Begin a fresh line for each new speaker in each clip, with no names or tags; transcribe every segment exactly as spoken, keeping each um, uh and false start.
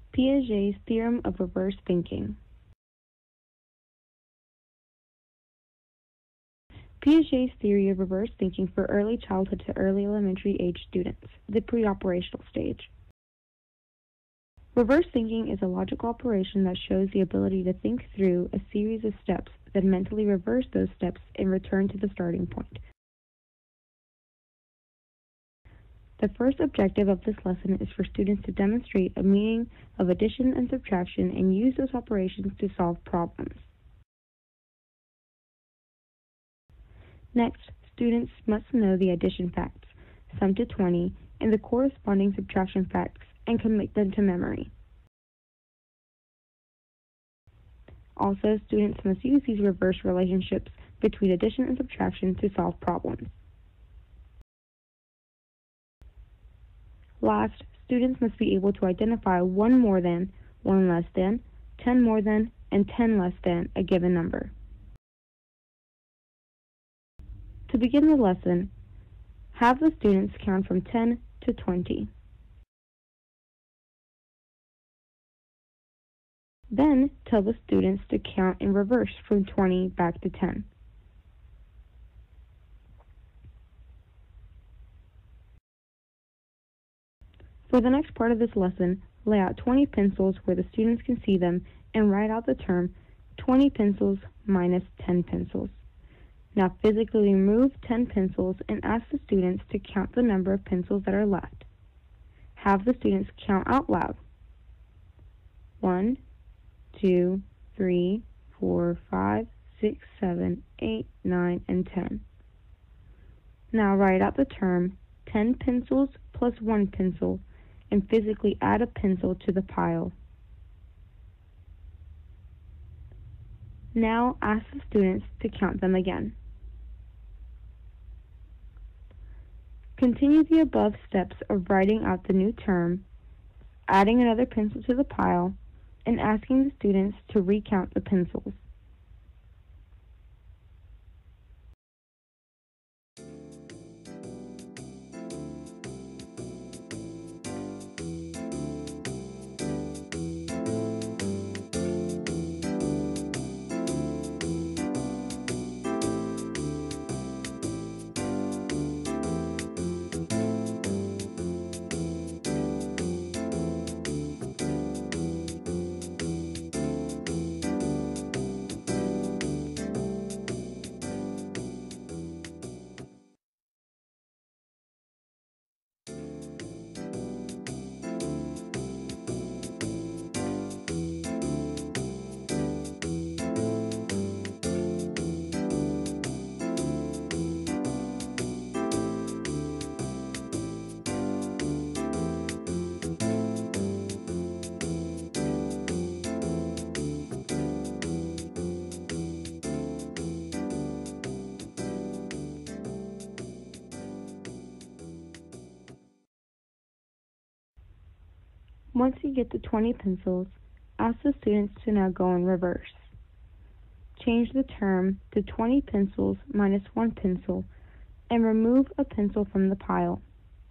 Piaget's theorem of reverse thinking. Piaget's theory of reverse thinking for early childhood to early elementary age students, the pre-operational stage. Reverse thinking is a logical operation that shows the ability to think through a series of steps, then mentally reverse those steps and return to the starting point. The first objective of this lesson is for students to demonstrate a meaning of addition and subtraction and use those operations to solve problems. Next, students must know the addition facts, sum to twenty, and the corresponding subtraction facts, and commit them to memory. Also, students must use these reverse relationships between addition and subtraction to solve problems. Last, students must be able to identify one more than, one less than, ten more than, and ten less than a given number. To begin the lesson, have the students count from ten to twenty. Then, tell the students to count in reverse from twenty back to ten. For the next part of this lesson, lay out twenty pencils where the students can see them and write out the term twenty pencils minus ten pencils. Now physically remove ten pencils and ask the students to count the number of pencils that are left. Have the students count out loud. One, two, three, four, five, six, seven, eight, nine, and ten. Now write out the term ten pencils plus one pencil and physically add a pencil to the pile. Now ask the students to count them again. Continue the above steps of writing out the new term, adding another pencil to the pile, and asking the students to recount the pencils. Once you get to twenty pencils, ask the students to now go in reverse. Change the term to twenty pencils minus one pencil and remove a pencil from the pile.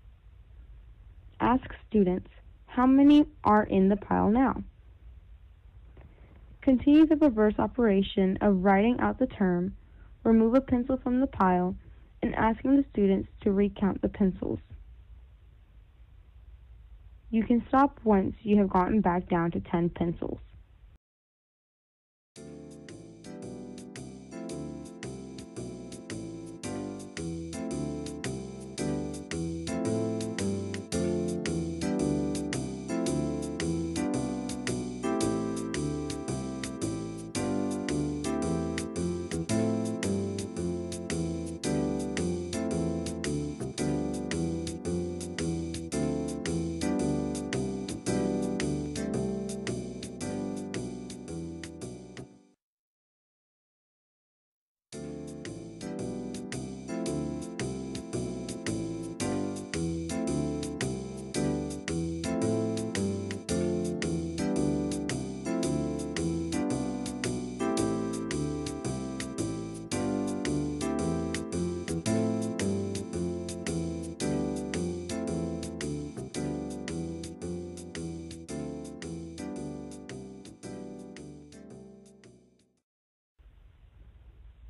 Ask students, how many are in the pile now? Continue the reverse operation of writing out the term, remove a pencil from the pile, and asking the students to recount the pencils. You can stop once you have gotten back down to ten pencils.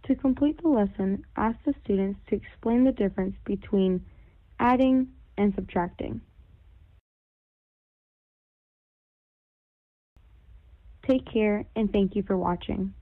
To complete the lesson, ask the students to explain the difference between adding and subtracting. Take care and thank you for watching.